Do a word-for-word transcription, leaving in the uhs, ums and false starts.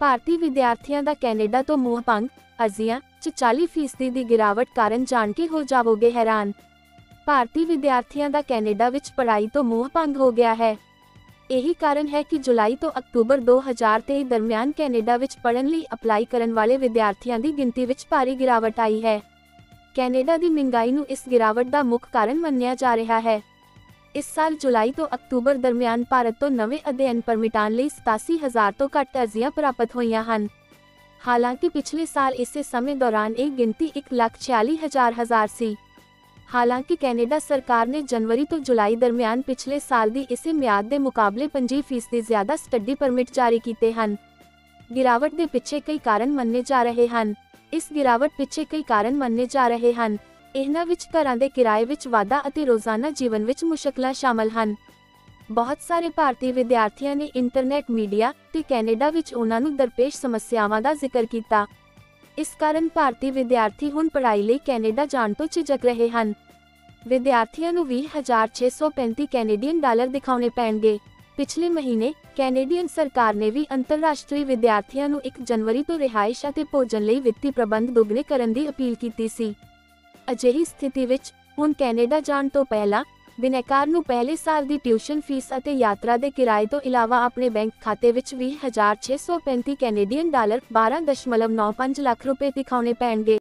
ਭਾਰਤੀ ਵਿਦਿਆਰਥੀਆਂ ਦਾ ਕੈਨੇਡਾ ਤੋਂ ਮੂੰਹ ਭੰਗ, ਅਰਜ਼ੀਆਂ 'ਚ ਚਾਲੀ ਫੀਸਦੀ ਦੀ ਗਿਰਾਵਟ ਕਾਰਨ ਜਾਣ ਕੇ ਹੋ ਜਾਵੋਗੇ ਹੈਰਾਨ। ਭਾਰਤੀ ਵਿਦਿਆਰਥੀਆਂ ਦਾ ਕੈਨੇਡਾ ਵਿੱਚ ਪੜ੍ਹਾਈ ਤੋਂ ਮੂੰਹ ਭੰਗ ਹੋ ਗਿਆ ਹੈ। ਇਹੀ ਕਾਰਨ ਹੈ ਕਿ ਜੁਲਾਈ ਤੋਂ ਅਕਤੂਬਰ ਦੋ ਹਜ਼ਾਰ ਤੇਈ ਦਰਮਿਆਨ ਕੈਨੇਡਾ ਵਿੱਚ ਪੜ੍ਹਨ ਲਈ ਅਪਲਾਈ ਕਰਨ ਵਾਲੇ ਵਿਦਿਆਰਥੀਆਂ ਦੀ ਗਿਣਤੀ ਵਿੱਚ ਭਾਰੀ ਗਿਰਾਵਟ ਆਈ ਹੈ। ਕੈਨੇਡਾ ਦੀ ਮਹਿੰਗਾਈ ਨੂੰ ਇਸ ਗਿਰਾਵਟ ਦਾ ਮੁੱਖ ਕਾਰਨ ਮੰਨਿਆ ਜਾ ਰਿਹਾ ਹੈ। ਇਸ ਸਾਲ ਜੁਲਾਈ ਤੋਂ ਅਕਤੂਬਰ ਦਰਮਿਆਨ ਭਾਰਤ ਤੋਂ ਨਵੇਂ ਅਧਿਐਨ ਪਰਮਿਟਾਂ ਲਈ ਸਤਾਸੀ ਹਜ਼ਾਰ ਤੋਂ ਘੱਟ ਅਰਜ਼ੀਆਂ ਪ੍ਰਾਪਤ ਹੋਈਆਂ ਹਨ। ਹਾਲਾਂਕਿ ਪਿਛਲੇ ਸਾਲ ਇਸੇ ਸਮੇਂ ਦੌਰਾਨ ਇਹ ਗਿਣਤੀ ਇੱਕ ਲੱਖ ਛਿਆਲੀ ਹਜ਼ਾਰ ਹਜ਼ਾਰ ਸੀ। ਹਾਲਾਂਕਿ ਕੈਨੇਡਾ ਸਰਕਾਰ ਨੇ ਜਨਵਰੀ ਤੋਂ ਜੁਲਾਈ ਦਰਮਿਆਨ ਪਿਛਲੇ ਸਾਲ ਦੀ ਇਸੇ ਮਿਆਦ ਦੇ ਮੁਕਾਬਲੇ ਪੰਜੀ ਫੀਸਦੀ ਜ਼ਿਆਦਾ ਸਟੱਡੀ ਪਰਮਿਟ ਜਾਰੀ ਕੀਤੇ ਹਨ। ਗਿਰਾਵਟ ਦੇ ਪਿੱਛੇ ਕਈ ਕਾਰਨ ਮੰਨੇ ਜਾ ਰਹੇ ਹਨ। ਇਸ ਗਿਰਾਵਟ ਪਿੱਛੇ ਕਈ ਕਾਰਨ ਮੰਨੇ ਜਾ ਰਹੇ ਹਨ। ਇਹਨਾਂ ਵਿੱਚ ਘਰਾਂ ਦੇ ਕਿਰਾਏ ਵਿੱਚ ਵਾਧਾ ਅਤੇ ਰੋਜ਼ਾਨਾ ਜੀਵਨ ਵਿੱਚ ਮੁਸ਼ਕਲਾਂ ਸ਼ਾਮਲ ਹਨ। ਬਹੁਤ ਸਾਰੇ ਭਾਰਤੀ ਵਿਦਿਆਰਥੀਆਂ ਨੇ ਇੰਟਰਨੈਟ ਮੀਡੀਆ ਤੇ ਕੈਨੇਡਾ ਵਿੱਚ ਉਹਨਾਂ ਨੂੰ ਦਰਪੇਸ਼ ਸਮੱਸਿਆਵਾਂ ਦਾ ਜ਼ਿਕਰ ਕੀਤਾ। ਇਸ ਕਾਰਨ ਭਾਰਤੀ ਵਿਦਿਆਰਥੀ ਹੁਣ ਪੜ੍ਹਾਈ ਲਈ ਕੈਨੇਡਾ ਜਾਣ ਤੋਂ ਝਿਜਕ ਰਹੇ ਹਨ। ਵਿਦਿਆਰਥੀਆਂ ਨੂੰ ਵੀਹ ਹਜ਼ਾਰ ਛੇ ਸੌ ਪੈਂਤੀ ਕੈਨੇਡੀਅਨ ਡਾਲਰ ਦਿਖਾਉਣੇ ਪੈਣਗੇ। ਪਿਛਲੇ ਮਹੀਨੇ ਕੈਨੇਡੀਅਨ ਸਰਕਾਰ ਨੇ ਵੀ ਅੰਤਰਰਾਸ਼ਟਰੀ ਵਿਦਿਆਰਥੀਆਂ ਨੂੰ ਇੱਕ ਜਨਵਰੀ ਤੋਂ ਰਿਹਾਇਸ਼ ਅਤੇ ਭੋਜਨ ਲਈ ਵਿੱਤੀ ਪ੍ਰਬੰਧ ਦੁੱਗਣੇ ਕਰਨ ਦੀ ਅਪੀਲ ਕੀਤੀ ਸੀ। ਅਜਿਹੀ ਸਥਿਤੀ ਵਿੱਚ ਹੁਣ ਕੈਨੇਡਾ ਜਾਣ ਤੋਂ ਪਹਿਲਾਂ ਬਿਨੈਕਾਰ ਨੂੰ ਪਹਿਲੇ ਸਾਲ ਦੀ ਟਿਊਸ਼ਨ ਫੀਸ ਅਤੇ ਯਾਤਰਾ ਦੇ ਕਿਰਾਏ ਤੋਂ ਇਲਾਵਾ ਆਪਣੇ ਬੈਂਕ ਖਾਤੇ ਵਿੱਚ ਵੀਹ ਹਜ਼ਾਰ ਛੇ ਸੌ ਪੈਂਤੀ ਕੈਨੇਡੀਅਨ ਡਾਲਰ ਬਾਰਾਂ ਦਸ਼ਮਲਵ ਨੌਂ ਪੰਜ ਲੱਖ ਰੁਪਏ ਦਿਖਾਉਣੇ ਪੈਣਗੇ।